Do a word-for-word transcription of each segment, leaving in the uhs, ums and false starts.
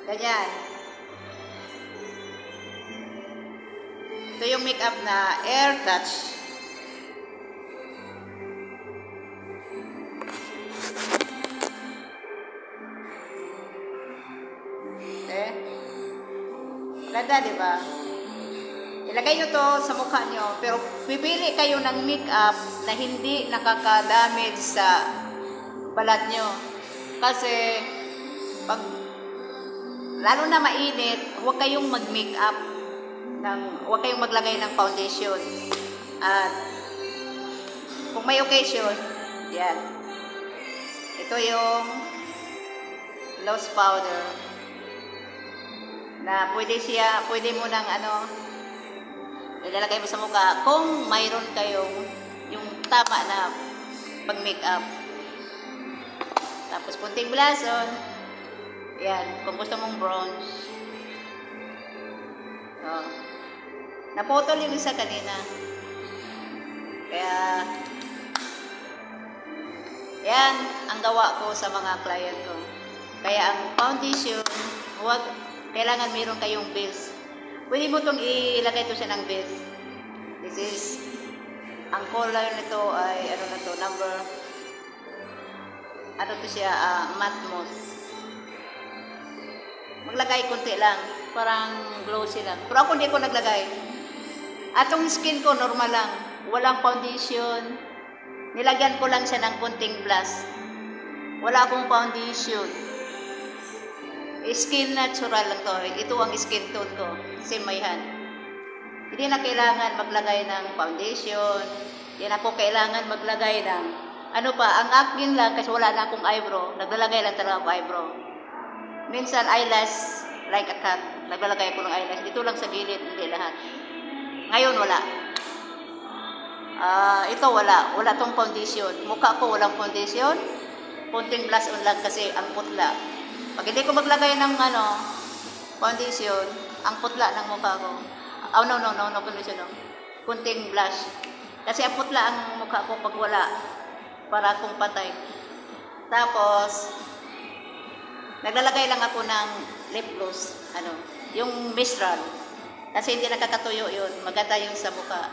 Ganyan. Ito yung makeup na Air Touch. Eh? Ganda, di ba? Ilagay nyo to sa mukha nyo, pero pipili kayo ng makeup na hindi nakaka-damage sa balat nyo. Kasi, pag lalo na mainit, huwag kayong mag-makeup, ng, huwag kayong maglagay ng foundation. At, kung may occasion, yan. Ito yung loose powder. Na pwede siya, pwede mo ng ano, ilalagay mo sa mukha kung mayroon kayong yung tama na pag-makeup. Tapos kunting blush on. Yan, kung gusto mong bronze. Oh. Naputol yung isa kanina. Kaya, yan ang gawa ko sa mga client ko. Kaya ang foundation, huwag, kailangan mayroon kayong base. Pwede mo itong ilagay ito siya ng base. This is, ang color nito ay, ano na to, number, ano to siya, uh, matte mousse. Maglagay konti lang, parang glossy lang. Pero ako hindi ko naglagay. At yung skin ko, normal lang. Walang foundation. Nilagyan ko lang siya ng konting blush. Wala akong foundation. Skin natural lang to. Ito ang skin tone ko. Same my hand. Hindi na kailangan maglagay ng foundation. Hindi na po kailangan maglagay ng ano pa, ang akin lang kasi wala na akong eyebrow. Naglalagay lang talaga ako eyebrow. Minsan eyelash like a cat. Naglalagay ako ng eyelash. Dito lang sa gilid, hindi lahat. Ngayon wala. Uh, ito wala. Wala tong foundation. Mukha ko walang foundation. Kunting blush on lang kasi ang putla. Pag hindi ko maglagay ng ano, foundation, ang putla ng mukha ko. Oh, no, no, no, no, foundation, no. Kunting blush. Kasi ang putla ang mukha ko pag wala. Para akong patay. Tapos, naglalagay lang ako ng lip gloss. Ano, yung Mistral. Kasi hindi nakakatuyo yun. Maganda yung sa mukha.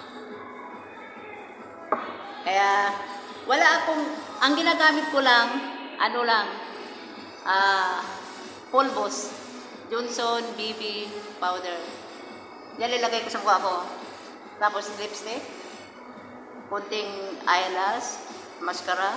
Kaya, wala akong, ang ginagamit ko lang, ano lang, ah, uh, pulbos, Johnson B B powder. Yan nilagay ko sa mukha ko. Tapos lipstick, kunting eyelash, mascara,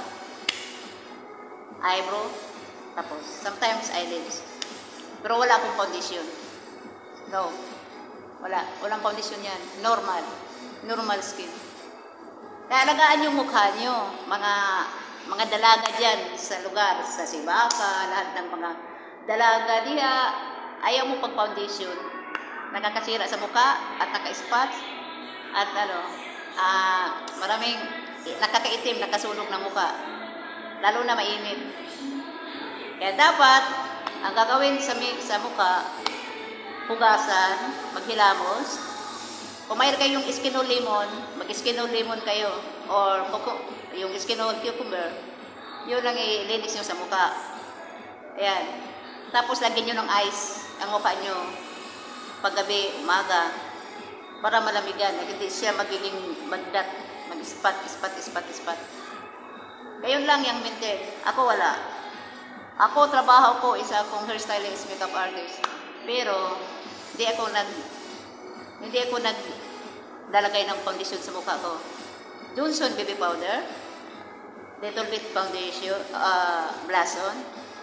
eyebrow, tapos sometimes eyelids. Pero wala akong foundation. No. Wala. Walang foundation yan. Normal. Normal skin. Kaya alagaan yung mukha nyo. Mga mga dalaga dyan sa lugar, sa Sibaka, lahat ng mga dalaga diya, ayaw mo pag foundation. Nakakasira sa mukha at naka-spot at ano, uh, maraming nakakaitim, nakasunog ng mukha. Lalo na mainit. Kaya dapat, ang gagawin sa, sa mukha, hugasan, maghilamos. Kung mayroon kayong skinol lemon, mag-skinol lemon kayo. Or yung skinol cucumber, yun lang ilinis nyo sa mukha. Ayan. Tapos lagyan nyo ng ice ang mukha nyo. Paggabi, umaga. Para malamigan. Hindi siya magiging magdat. Mag-spot, spot, spot, spot. Gayon lang yung maintain. Ako wala. Ako, trabaho ko, isa akong hairstylist, makeup artist. Pero, hindi ako nag, hindi ako naglalagay ng foundation sa mukha ko. Johnson B B powder, little bit foundation, uh, blush on,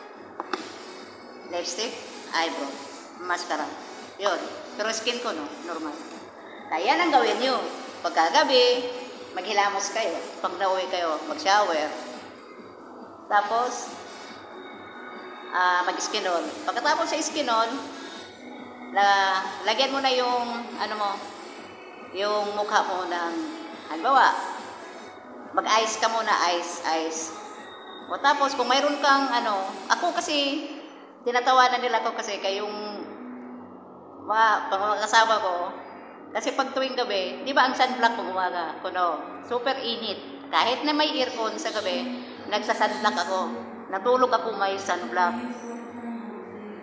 lipstick, eyebrow, mascara. Yun. Pero skin ko, no? Normal. Kaya yan ang gawin nyo. Pagkagabi, maghilamos kayo. Pag nauwi kayo, mag-shower. Tapos, uh, mag-skinol. Pagkatapos sa skinol, la, lagyan mo na yung, ano mo, yung mukha mo ng, halimbawa, mag-ice ka muna, ice, ice. O tapos, kung mayroon kang, ano, ako kasi, tinatawanan nila ko kasi kayong, mga, mga kasama ko, kasi pag tuwing gabi, di ba ang sunblock pag umaga? Kuno, super init. Kahit na may aircon sa gabi, nagsasunblock ako. Natulog ako may sunblock.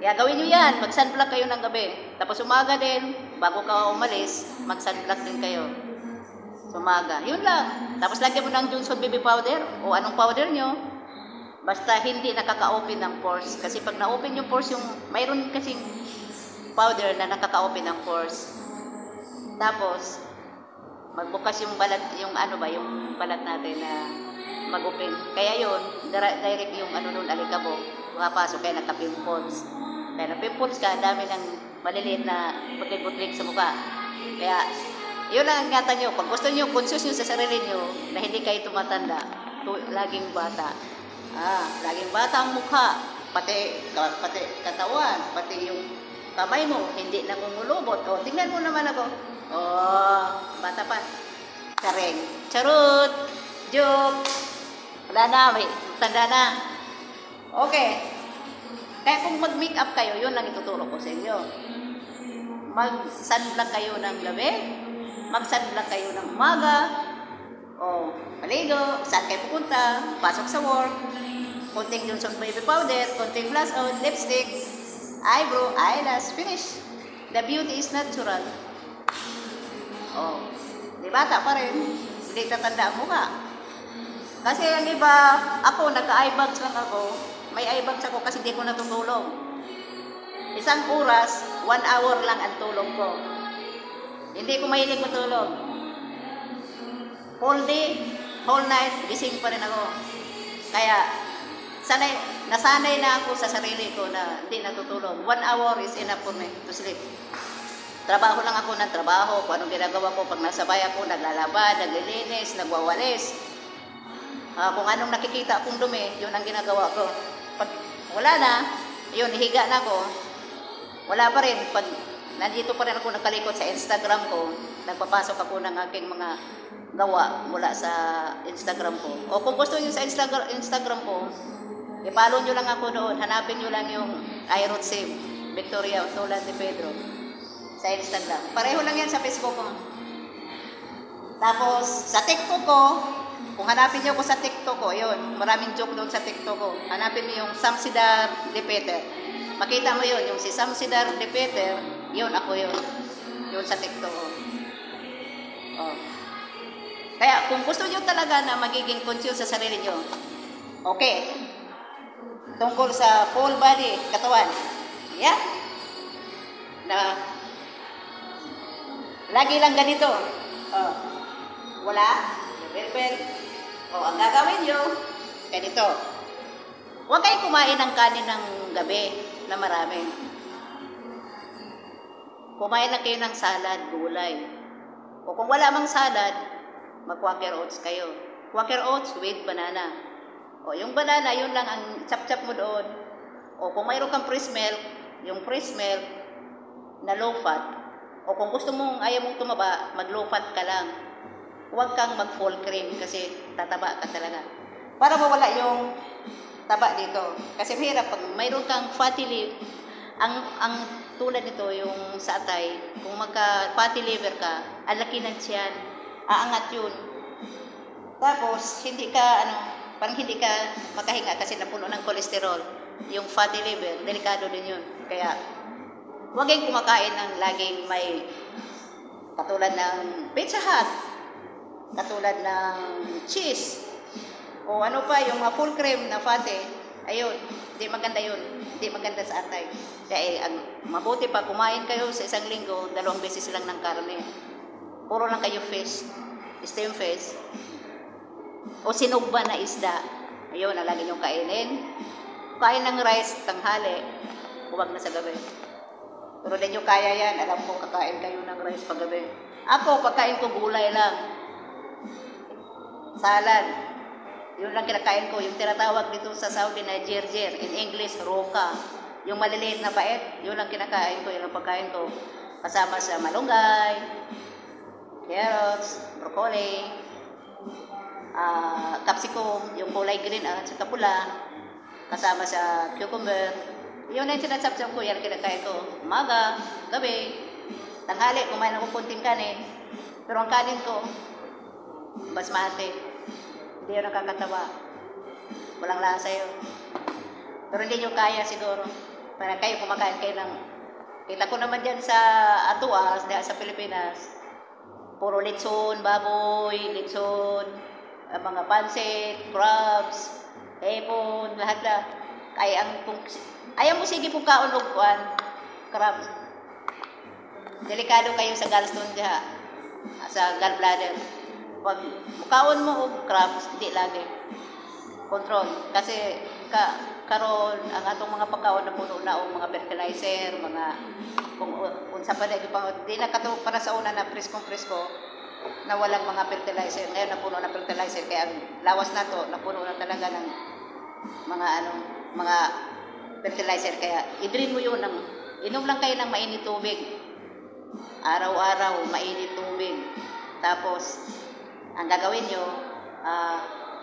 Kaya gawin nyo yan, mag-sunblock kayo ng gabi. Tapos umaga din, bago ka umalis, mag-sunblock din kayo. Umaga, yun lang. Tapos lagyan mo ng Johnson baby powder o anong powder nyo. Basta hindi nakaka-open ng pores. Kasi pag na-open yung pores, yung mayroon kasing powder na nakaka-open ng pores. Tapos, magbukas yung balat, yung ano ba, yung balat natin na mag-open. Kaya yun, direct yung ano nun, alikabok, makapasok, kaya nagka-pimples. Kaya na-pimples ka, dami ng maliliit na butlik-butlik sa mukha. Kaya, yun lang ang ingatan nyo. Pag gusto nyo, conscious nyo sa sarili nyo, na hindi kayo tumatanda, laging bata. Ah, laging bata ang mukha, pati, pati katawan, pati yung kamay mo, hindi na kumulubot. O, tingnan mo naman ako. Oh, bata pa. Kareng. Charot. Joke. Wala na, may tanda na. Okay. Kaya kung mag-make up kayo, yun lang ituturo ko sa inyo. Mag-sunblock kayo ng gabi. Mag-sunblock kayo ng umaga. O, paligo. Saan kayo pupunta? Pasok sa work. Konting Johnson baby powder. Konting blush on, lipstick, eyebrow, eyelash. Finish. The beauty is natural. Oh, di bata pa rin. Hindi tatanda ang mukha. Kasi ang iba, ako, nagka-eye bags lang ako. May eye bags ako kasi di ko natutulog. Isang oras, one hour lang ang tulog ko. Hindi ko mahilig matulog. Whole day, whole night, gising pa rin ako. Kaya, sanay, nasanay na ako sa sarili ko na hindi natutulog. One hour is enough for me to sleep. Trabaho lang ako ng trabaho. Kung anong ginagawa ko pag nasa bahay ako, naglalaba, naglilinis, nagwawalis. Uh, kung anong nakikita akong dumi, yun ang ginagawa ko. Pag wala na, yun, higa na ako. Wala pa rin. Pag nandito pa rin ako nakalikot sa Instagram ko, nagpapasok ako ng aking mga gawa mula sa Instagram ko. O kung gusto nyo sa Instagram, Instagram ko, i-follow nyo lang ako doon. Hanapin nyo lang yung iRoot Sim, Victoria Tolan de Pedro. Sa Instagram. Pareho lang yan sa Facebook ko. Tapos, sa TikTok ko, kung hanapin niyo ko sa TikTok ko, yun, maraming joke doon sa TikTok ko. Hanapin niyo yung Samsidar de Peter. Makita mo yun, yung si Samsidar de Peter, yun, ako yun. Yun sa TikTok ko. Oh. Kaya, kung gusto niyo talaga na magiging conscious sa sarili niyo, okay. Tungkol sa full body, katawan. Yeah. Na, lagi lang ganito. Oh. Wala. Well, oh, ang gagawin nyo, ganito. Huwag kayo kumain ng kanin ng gabi na marami. Kumain na kayo ng salad, gulay. O kung wala mang salad, mag-quaker oats kayo. Quaker oats with banana. O yung banana, yun lang ang chap-chap mo doon. O kung mayroon kang fresh milk, yung fresh milk na low fat. O kung gusto mong, ayaw mong tumaba, mag-low fat ka lang. Huwag kang mag-full cream kasi tataba ka talaga. Para mawala yung taba dito. Kasi mahirap pag mayroon kang fatty liver, ang, ang tulad nito, yung sa atay, kung magka-fatty liver ka, ang laki ng tiyan, aangat yun. Tapos, hindi ka, ano, parang hindi ka makahinga kasi napuno ng kolesterol. Yung fatty liver, delikado din yun. Kaya, huwag kayong kumakain ng laging may katulad ng Pizza Hut, katulad ng cheese, o ano pa, yung mga full cream na fatty, ayun, hindi maganda yun. Hindi maganda sa atay. Kaya ang mabuti pa, kumain kayo sa isang linggo, dalawang beses lang ng karne. Puro lang kayo fish, steam fish, o sinugba na isda. Ayun, ang lagi niyong kainin. Kain ng rice, tanghali, huwag na sa gabi. Pero din nyo kaya yan, alam ko kakain kayo ng rice paggabi. Ako, pagkain ko gulay lang. Salad. Yun lang kinakain ko. Yung tinatawag dito sa Saudi na jirjir. In English, roka. Yung maliliit na bait, yun lang kinakain ko. Yun ang pagkain ko. Kasama sa malunggay, carrots, broccoli, uh, capsicum, yung kulay green at saka pula. Kasama sa cucumber. Yun na yung sinasapsap ko, yan kinakain ko. Umaga, gabi, tanghali, kumain ako kunting kanin. Pero ang kanin ko, basmati. Hindi yun nakakatawa. Walang lasa yun. Pero hindi nyo kaya siguro. Para kayo, kumakain kayo ng... Kita ko naman dyan sa Atuas, dahil sa Pilipinas, puro litson, baboy, litson, ah, mga pansit, crabs, hepon, lahat-lahat. Ay, ang... Kung, ayaw mo sige kung kaon og kuan, crabs. Delikado kayo sa gallstone diha, sa gallbladder. Pag mukaon mo og crabs, hindi lagi. Control. Kasi ka, karon ang atong mga pagkaon na puno na og mga fertilizer, mga kung unsa pa dahil pang di na kato para sa una na preskong-presko na walang mga fertilizer. Ngayon napuno na fertilizer kaya ang lawas na to napuno na talaga ng mga ano, mga fertilizer kaya i-drain mo yun ng inom lang kayo ng mainit tubig. Araw-araw mainit tubig. Tapos ang gagawin nyo uh,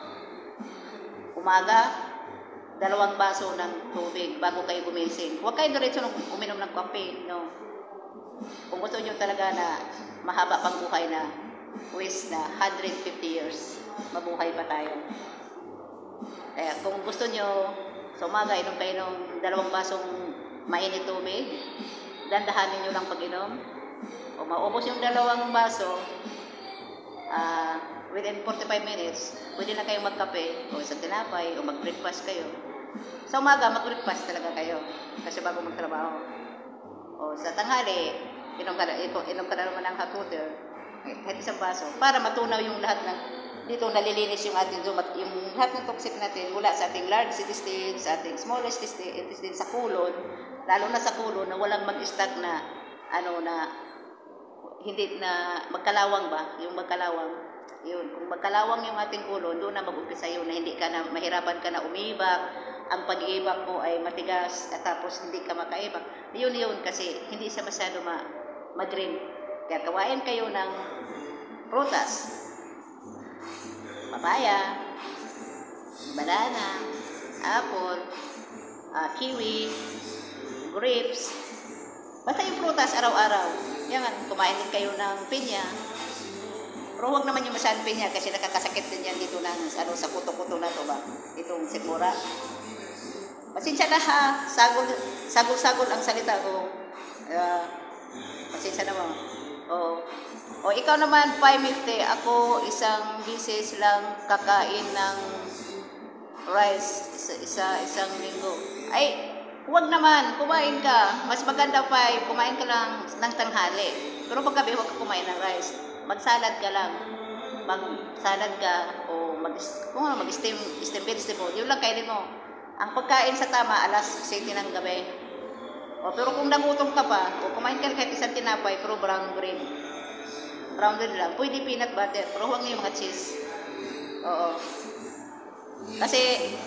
umaga dalawang baso ng tubig bago kayo gumising. Huwag kayo diretso uminom ng kape, no? Kung gusto nyo talaga na mahaba pang buhay na wish na one hundred fifty years, mabuhay pa tayo. Kaya kung gusto nyo sa umaga, inom kayo ng dalawang basong mainit tubig, dandahanin nyo lang pag-inom. O maubos yung dalawang baso, uh, within forty-five minutes, pwede na kayong magkape o sa tinapay o mag-breakfast kayo. Sa umaga, mag-breakfast talaga kayo kasi bago magtrabaho. O sa tanghali, inom ka, inom ka na naman ng hot water, kahit isang baso, para matunaw yung lahat ng, dito nalilinis yung ating dumat, yung lahat ng toxic natin mula sa ating large intestine, sa ating small intestine, sa kulon, lalo na sa kulon na walang mag-stack na, ano na, hindi na magkalawang ba, yung magkalawang. Yun, kung magkalawang yung ating kulon, doon na mag-umpisa yun na hindi ka na, mahirapan ka na umibak, ang pag-iibak mo ay matigas, at tapos hindi ka makaibak. Yun yun, kasi hindi siya masyado ma mag-green. Kaya kawain kayo ng prutas. Papaya, banana, apple, uh, kiwi, grapes. Basta yung prutas araw-araw. Yan, kumain din kayo ng pinya. Pero huwag naman yung masyadong pinya kasi nakakasakit din yan dito ng ano, sa kuto-kuto na to ba? Itong sikmura. Pasensya na ha, sagol, sagol-sagol ang salita ko. Uh, pasensya na mo. O, o ikaw naman, five fifty. Ako isang bisis lang kakain ng rice isa, isa isang linggo. Ay, huwag naman, kumain ka. Mas maganda five, kumain ka lang ng tanghali. Pero paggabi, huwag ka kumain ng rice. Magsalad ka lang. Magsalad ka o mag kung ano, mag-steam steam vegetable. Yun lang kainin mo. Ang pagkain sa tama alas siyete ng gabi. O pero kung nagutom ka pa, o kumain ka kahit isang tinapay pero brown bread. Brown bread lang. Pwede peanut butter, pero huwag na yung mga cheese. Oo. Kasi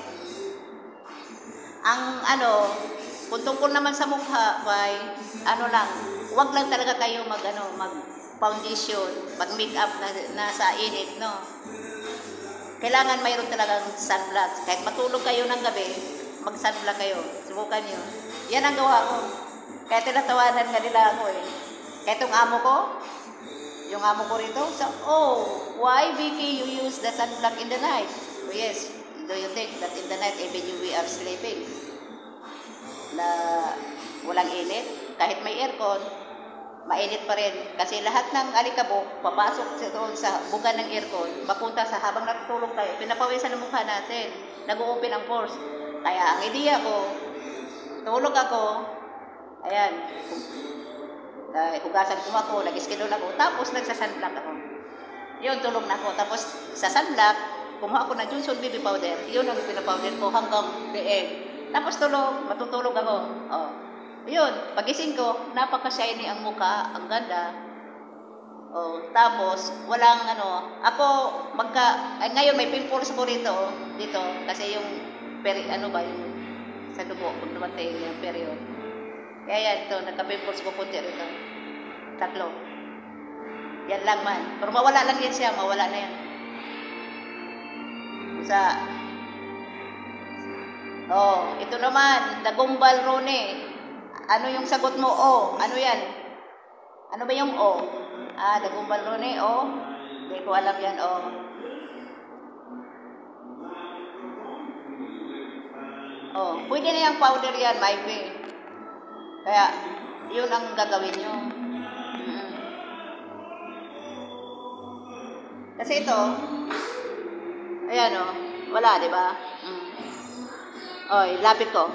ang ano, kung tungkol naman sa mukha, by, ano lang, huwag lang talaga kayo mag ano, mag foundation, pag make-up na, na sa init, no? Kailangan mayroon talagang sunblock. Kahit matulog kayo ng gabi, mag-sunblock kayo. Subukan nyo. Yan ang gawa ko. Kaya tinatawanan nga nila ako eh. Kaya itong amo ko, yung amo ko rito, so, oh, why Vicky you use the sunblock in the night? Oh, yes, do you think that in the night even you we are sleeping? Na walang init, kahit may aircon, mainit pa rin. Kasi lahat ng alikabok, papasok doon sa buga ng aircon, mapunta sa habang natutulog tayo, pinapawisan ang mukha natin, nag-open ang pores. Kaya ang ideya ko, tulog ako, ayan, uh, hugasan ko ako, nag-schedule ako, tapos nagsasunblock ako. Yun, tulog na ako. Tapos sa sunblock, kumuha ako ng Johnson baby powder, yun ang pinapowder ko hanggang leeg. Tapos tulog, matutulog ako. Oh. Yun, pagising ko, napaka-shiny ang mukha, ang ganda. Oh, tapos, walang ano, ako, magka, ay, ngayon may pimples ko rito, dito, kasi yung, peri, ano ba, yung, sa dugo, kung dumatay yung period. Kaya yan, ito, nagka-pimples ko punti rito. Tatlo. Yan lang man. Pero mawala lang yan siya, mawala na yan. Sa, oh, ito naman, Dagumbal Rone. Ano yung sagot mo? O. Ano yan? Ano ba yung O? Ah, Dagumbal Rone, O. Hindi ko alam yan, O. Oh, pwede na yung powder yan, my way. Kaya, yun ang gagawin nyo. Mm. Kasi ito, ayan o, wala, di ba? Mm. Oy, lapit ko.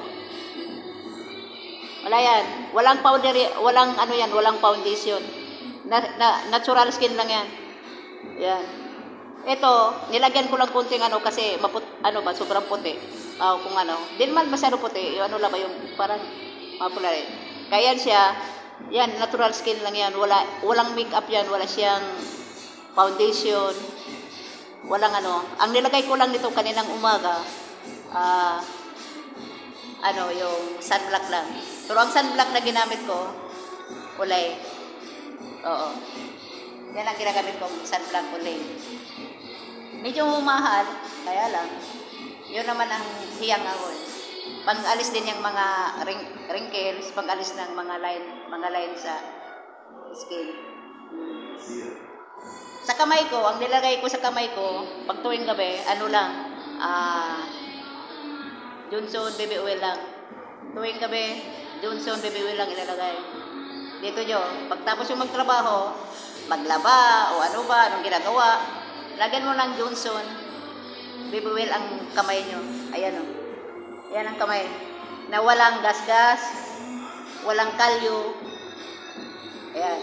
Wala yan. Walang powder, walang ano yan, walang foundation. Na, na, natural skin lang yan. Yan. Ito, nilagyan ko lang kunting ano kasi maput, ano ba, sobrang puti. Uh, kung ano, din man masyado puti, yung ano lang ba, yung parang mapula rin. Kaya yan siya, yan, natural skin lang yan. Wala, walang makeup yan, wala siyang foundation. Walang ano. Ang nilagay ko lang nito kaninang umaga, ah, uh, ano, yung sunblock lang. Pero ang sunblock na ginamit ko, kulay. Oo. Yan ang ginagamit ko, sunblock kulay. Medyo mahal, kaya lang. Yun naman ang hiyang ako eh. Pang-alis din yung mga ring wrinkles, pang-alis ng mga line, mga line sa skin. Hmm. Sa kamay ko, ang nilagay ko sa kamay ko, pag tuwing gabi, ano lang, ah, Johnson baby oil lang. Tuwing gabi, Johnson baby oil lang ilalagay. Dito nyo, pagtapos yung magtrabaho, maglaba o ano ba, anong ginagawa, lagyan mo ng Johnson baby oil ang kamay nyo. Ayan o. Ayan ang kamay. Na walang gas-gas, walang kalyo. Ayan.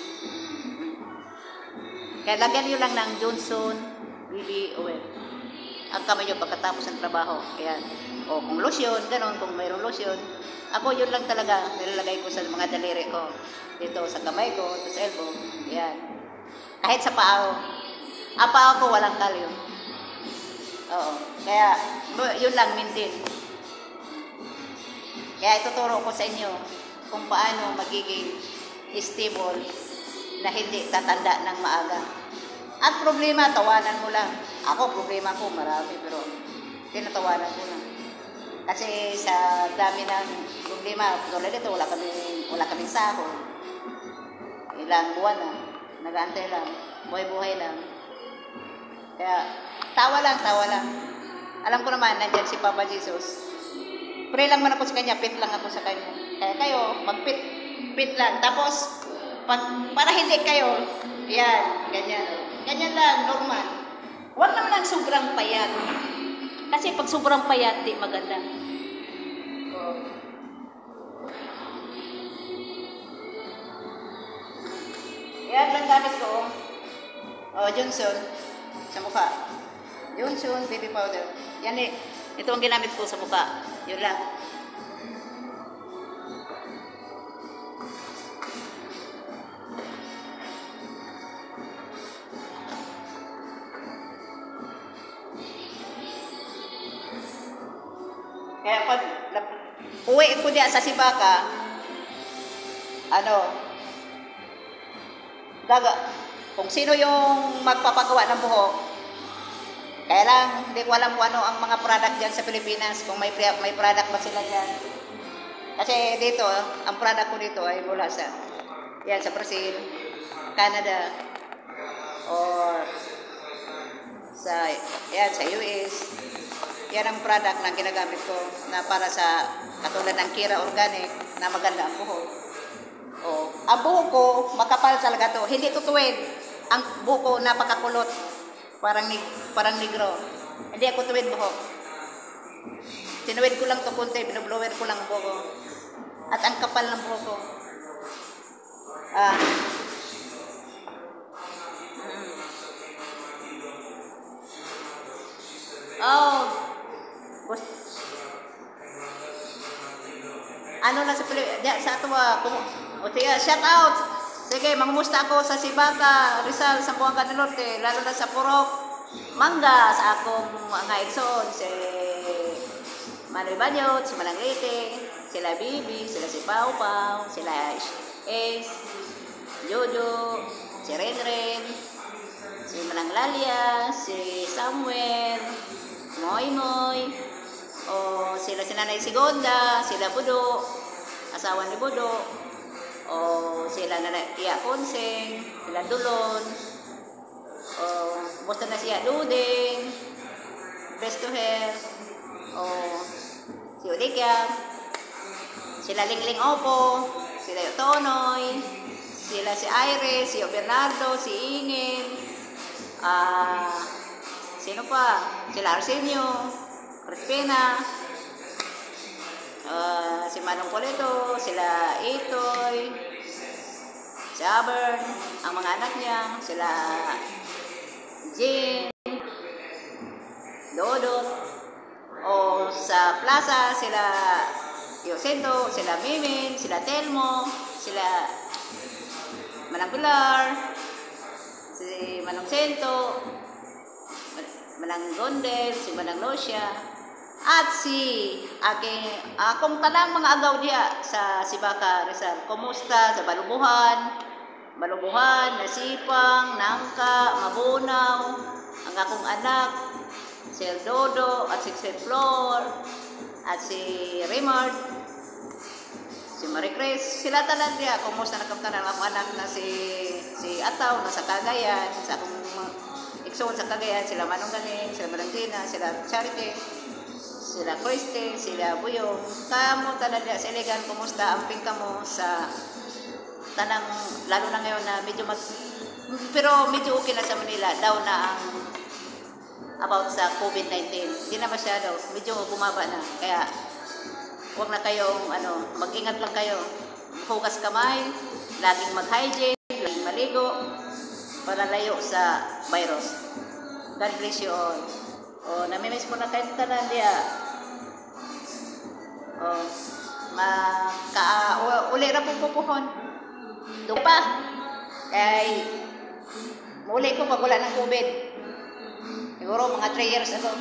Kaya lagyan nyo lang ng Johnson baby oil ang kamay nyo pagkatapos ng trabaho. Ayan. O kung lotion, ganon, kung mayroong lotion. Ako yun lang talaga nilalagay ko sa mga daliri ko. Dito sa kamay ko, dito sa elbow. Ayan. Kahit sa paa. Ang paa ko walang kalyo. Oo. Kaya, yun lang, maintain. Kaya ituturo ko sa inyo kung paano magiging stable na hindi tatanda ng maaga. At problema, tawanan mo lang. Ako, problema ko, marami, pero tinatawanan ko lang. Kasi sa dami ng problema, tulad dito, wala kami, wala kaming sahod. Ilang buwan na, nag-aantay lang, buhay-buhay lang. Kaya, tawa lang, tawa lang. Alam ko naman, nandyan si Papa Jesus. Pray lang man ako sa kanya, pit lang ako sa kanya. Kaya kayo, mag-pit, pit lang. Tapos, pag, para hindi kayo, yan, ganyan. Ganyan lang, normal. Huwag naman lang sobrang payat. Kasi pag sobrang payat, di maganda. Oh. Yan lang gamit ko. Oh, Johnson. Sa mukha. Johnson baby powder. Yan eh. Ito ang ginamit ko sa mukha. Yun lang. Kaya pag uwi ko diya sa Sibaka, ano, gaga, kung sino yung magpapagawa ng buhok, kaya lang, hindi ko alam kung ano ang mga product dyan sa Pilipinas, kung may, may product ba sila dyan. Kasi dito, ang product ko dito ay mula sa, yan, sa Brazil, Canada, or sa, yan, sa U S. Yan ang product na ginagamit ko na para sa katulad ng Kira Organic na maganda ang buhok. Oh, ang buhok ko, makapal talaga to. Hindi tutuwid. Ang buhok ko napakakulot. Parang, parang negro. Hindi ako tuwid buhok. Tinuwid ko lang to kunti, binublower ko lang ang buhok ko. At ang kapal ng buhok ko. Ah. Oh. Ano na sa Pilipinas, sa ato kung o tiya, shout out. Sige, mangumusta ako sa Sibaka, Rizal, Zamboanga del Norte, lalo na sa Purok, Mangga, sa akong mga igsoon, si Manoy Banyot, si Malanglete, sila Bibi, sila si Pau Pau, sila Ace, Jojo, si Renren, si Mananglalia, si Samuel, Moy Moy, o sila si Nanay Sigonda, sila Budo, asawa ni Budo, o sila Nanay Tia Konseng, sila Dulon, o basta na siya Duding, Best to Hair, o si Ulikia, sila Lingling Opo, sila Tonoy, sila si Iris, si Bernardo, si Ingin, ah, uh, sino pa? Sila Arsenio, Crispina, uh, si Manong Coleto, sila Itoy, si Abern, ang mga anak niya, sila Jane, Dodot, o sa plaza, sila Yosento, sila Mimin, sila Telmo, sila Manang Pilar, si Manong Sento, Manang Gondel, si Manang Lucia, at si aking akong tanang mga agaw diya sa Sibaca Rizal. Kumusta sa Balubuhan, Balubuhan, Nasipang, Nangka, Mabunaw, ang akong anak, si Dodo, at si Flor, at si Raymond, si Marie Chris, sila tanan diya. Kumusta na kamtanan ang akong anak na si si Ataw, nasa Cagayan, sa akong ikson sa Cagayan, sila Manong Galing, sila Valentina, sila Charity, sila Christy, sila Buyong. Kamo tanan diya sa Iligan, kumusta ang pingka mo sa tanang, lalo na ngayon na medyo mas, pero medyo okay na sa Manila, daw na ang about sa COVID nineteen. Hindi na masyado, medyo bumaba na. Kaya huwag na kayong ano, mag-ingat lang kayo. Hugas kamay, laging mag-hygiene, laging maligo para layo sa virus. God bless you all. O, namimiss ko na kayo tanan diya. O, maka, uli na po pupuhon. Doon pa. Kaya, muli ko pag wala ng COVID. Siguro mga three years ago.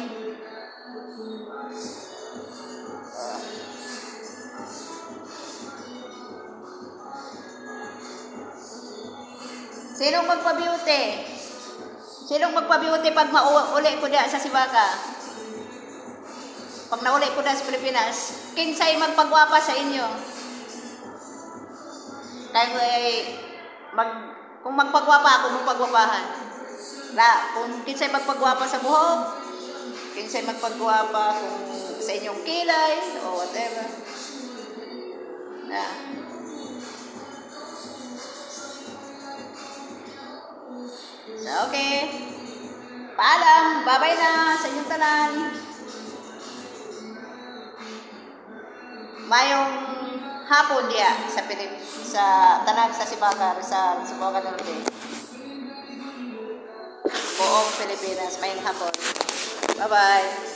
Sinong magpa-beauty? Sinong magpa-beauty pag mauli ko da sa Sibaca? Pag nauli ko da sa Pilipinas, kinsay magpagwapa sa inyo? Dahil mag, kung magpagwapa ako, magpagwapahan. La, kung kinsay magpagwapa sa buhok, kinsay magpagwapa kung sa inyong kilay, o whatever. Na. So, okay. Paalam. Bye-bye na sa inyong tanan. Mayong hapon diya sa Pilip, sa tanan sa Sibaca Rizal, Sibaca Norte. Buong Pilipinas, mayong hapon. Bye-bye.